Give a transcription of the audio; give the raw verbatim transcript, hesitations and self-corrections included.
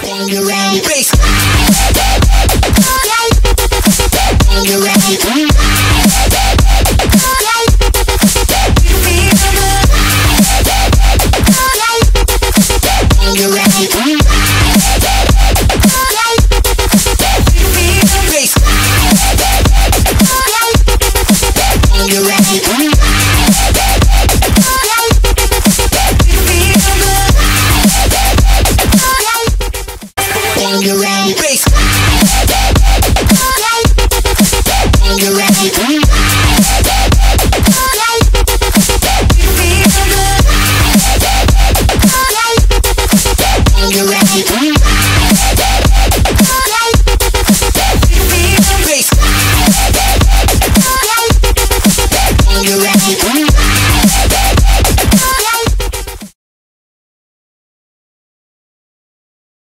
When you're ready, bass. When you're ready, when you're ready, bass. When you're ready, when you're ready, bass. When you're ready, when you're ready.